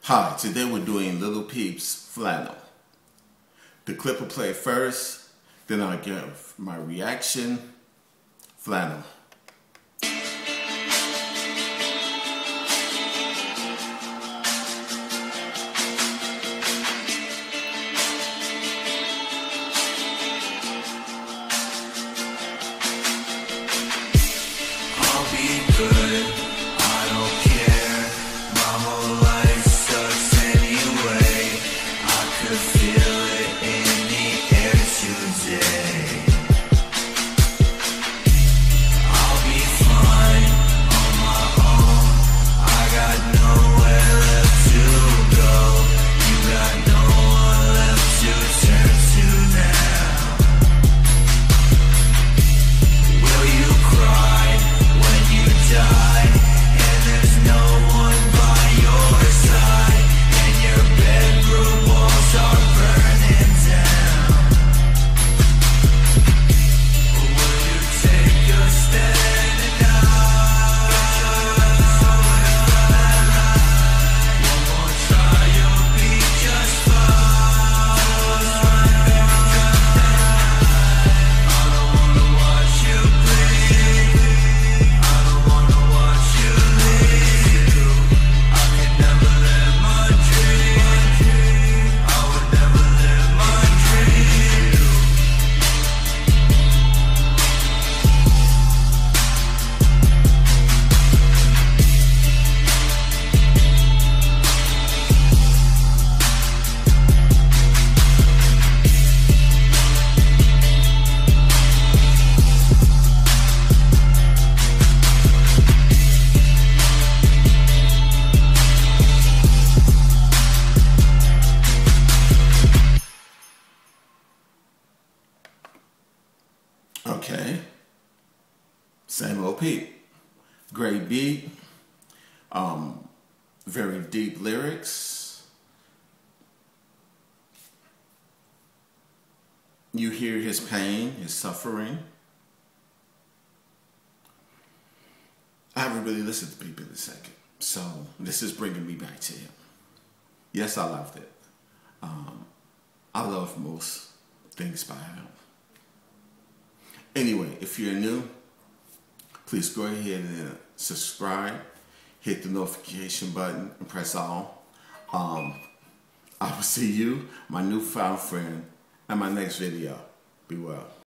Hi, today we're doing Lil Peep's Flannel. The clip will play first, then I'll give my reaction. Flannel. I'll be good, I don't care. My whole life sucks anyway. I could feel it in the air today. I'll be fine on my own. I got nowhere left to go. You got no one left to turn to now. Will you cry when you die, and there's no one by your side, and your bedroom walls are burning down? Or will you take a stand and one more try, you'll be just fine. I don't wanna watch you bleed. I don't wanna watch you leave. I could never live my dream. I would never live my dream. Okay. Same old Peep. Great beat. Very deep lyrics. You hear his pain, his suffering. I haven't really listened to Peep in a second, so this is bringing me back to him. Yes, I loved it. I love most things by him. Anyway, if you're new, please go ahead and subscribe, hit the notification button, and press all. I will see you, my newfound friend, in my next video. Be well.